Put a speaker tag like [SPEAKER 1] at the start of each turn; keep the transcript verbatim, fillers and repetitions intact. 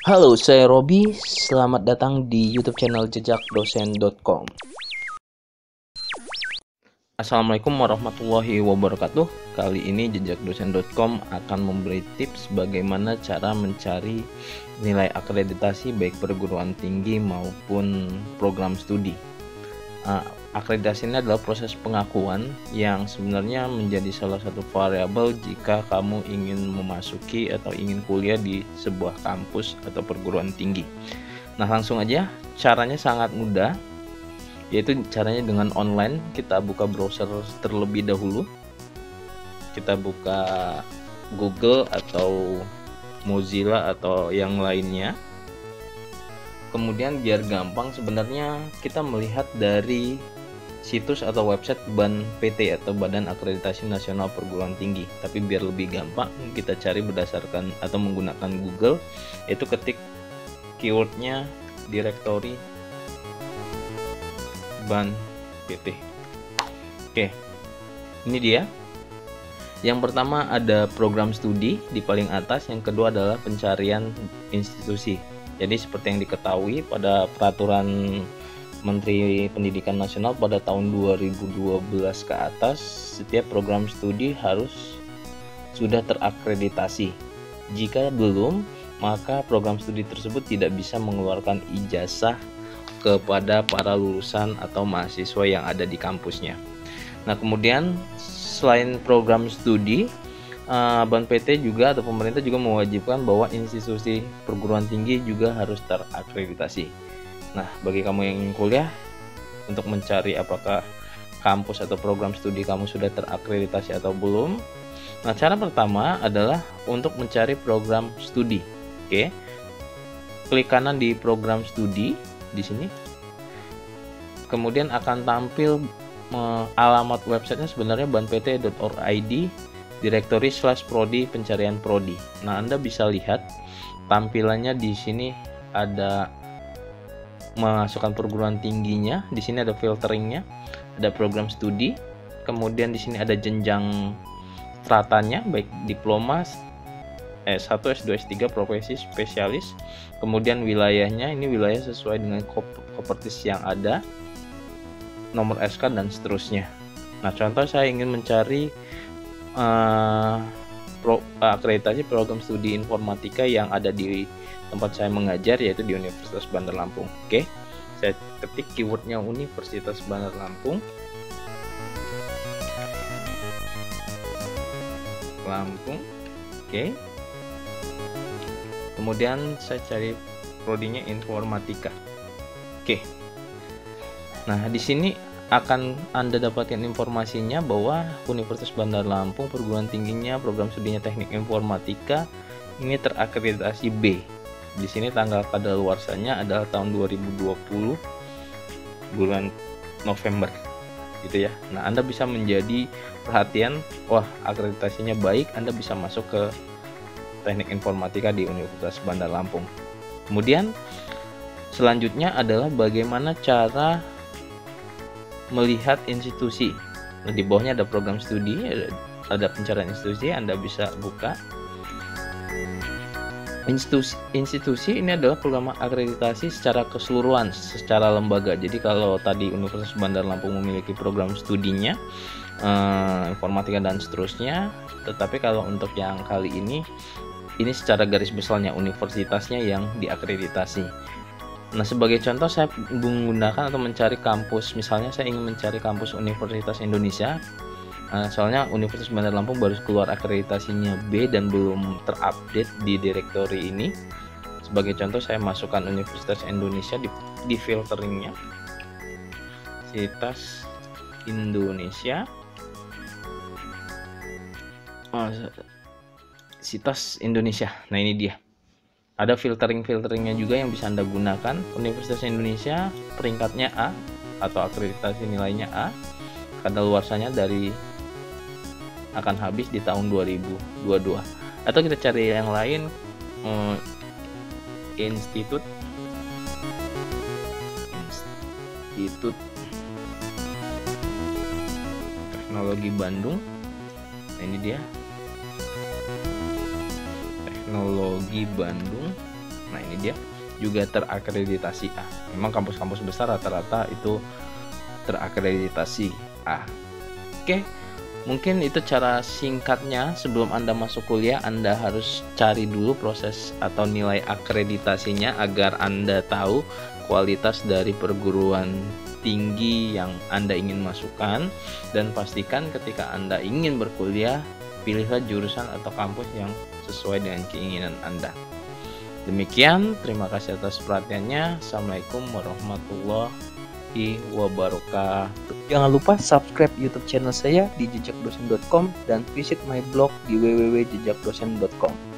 [SPEAKER 1] Halo, saya Robi. Selamat datang di YouTube channel jejak dosen dot com. Assalamualaikum warahmatullahi wabarakatuh. Kali ini jejak dosen dot com akan memberi tips bagaimana cara mencari nilai akreditasi baik perguruan tinggi maupun program studi. Uh, akreditasi ini adalah proses pengakuan yang sebenarnya menjadi salah satu variabel jika kamu ingin memasuki atau ingin kuliah di sebuah kampus atau perguruan tinggi. Nah, langsung aja, caranya sangat mudah, yaitu caranya dengan online. Kita buka browser terlebih dahulu, kita buka Google atau Mozilla atau yang lainnya. Kemudian biar gampang, sebenarnya kita melihat dari situs atau website B A N P T atau Badan Akreditasi Nasional Perguruan Tinggi. Tapi biar lebih gampang, kita cari berdasarkan atau menggunakan Google, yaitu ketik keywordnya direktori B A N P T. Oke, ini dia. Yang pertama ada program studi di paling atas, yang kedua adalah pencarian institusi. Jadi seperti yang diketahui pada peraturan Menteri Pendidikan Nasional pada tahun dua ribu dua belas ke atas, setiap program studi harus sudah terakreditasi. Jika belum, maka program studi tersebut tidak bisa mengeluarkan ijazah kepada para lulusan atau mahasiswa yang ada di kampusnya. Nah, kemudian selain program studi, B A N P T juga atau pemerintah juga mewajibkan bahwa institusi perguruan tinggi juga harus terakreditasi. Nah, bagi kamu yang ingin kuliah, untuk mencari apakah kampus atau program studi kamu sudah terakreditasi atau belum, nah cara pertama adalah untuk mencari program studi. Oke, klik kanan di program studi di sini, kemudian akan tampil eh, alamat websitenya sebenarnya banpt dot org dot id direktori slash prodi pencarian prodi. Nah, Anda bisa lihat tampilannya di sini, ada masukkan perguruan tingginya, di sini ada filteringnya, ada program studi, kemudian di sini ada jenjang stratanya baik diploma, S satu, S dua, S tiga, profesi spesialis, kemudian wilayahnya, ini wilayah sesuai dengan kompetensi yang ada, nomor S K dan seterusnya. Nah, contoh saya ingin mencari Uh, pro, uh, akreditasi program studi informatika yang ada di tempat saya mengajar, yaitu di Universitas Bandar Lampung. Oke, saya ketik keywordnya Universitas Bandar Lampung. Lampung. Oke. Kemudian saya cari prodinya informatika. Oke. Nah, di sini akan Anda dapatkan informasinya bahwa Universitas Bandar Lampung perguruan tingginya program studinya teknik informatika ini terakreditasi B. Di sini tanggal kadaluarsanya adalah tahun dua ribu dua puluh bulan November gitu ya. Nah, Anda bisa menjadi perhatian, wah akreditasinya baik, Anda bisa masuk ke teknik informatika di Universitas Bandar Lampung. Kemudian selanjutnya adalah bagaimana cara melihat institusi. Nah, di bawahnya ada program studi, ada pencarian institusi, Anda bisa buka. Institusi, institusi ini adalah program akreditasi secara keseluruhan, secara lembaga. Jadi kalau tadi Universitas Bandar Lampung memiliki program studinya, eh, informatika dan seterusnya, tetapi kalau untuk yang kali ini, ini secara garis besarnya universitasnya yang diakreditasi. Nah, sebagai contoh saya menggunakan atau mencari kampus, misalnya saya ingin mencari kampus Universitas Indonesia, nah, soalnya Universitas Bandar Lampung baru keluar akreditasinya B dan belum terupdate di direktori ini. Sebagai contoh saya masukkan Universitas Indonesia di, di filteringnya, Universitas Indonesia, oh, Universitas Indonesia. Nah, ini dia. Ada filtering-filteringnya juga yang bisa Anda gunakan. Universitas Indonesia peringkatnya A atau akreditasi nilainya A. Kadaluarsanya dari akan habis di tahun dua ribu dua puluh dua. Atau kita cari yang lain, eh, Institut Institut Teknologi Bandung. Nah, ini dia. Teknologi Bandung. Nah ini dia, juga terakreditasi A. Memang kampus-kampus besar rata-rata itu terakreditasi A. Oke, mungkin itu cara singkatnya. Sebelum Anda masuk kuliah, Anda harus cari dulu proses atau nilai akreditasinya agar Anda tahu kualitas dari perguruan tinggi yang Anda ingin masukkan, dan pastikan ketika Anda ingin berkuliah, pilihlah jurusan atau kampus yang sesuai dengan keinginan Anda. Demikian, terima kasih atas perhatiannya. Assalamualaikum warahmatullahi wabarakatuh.
[SPEAKER 2] Jangan lupa subscribe YouTube channel saya di jejak dosen dot com dan visit my blog di w w w titik jejak dosen titik com.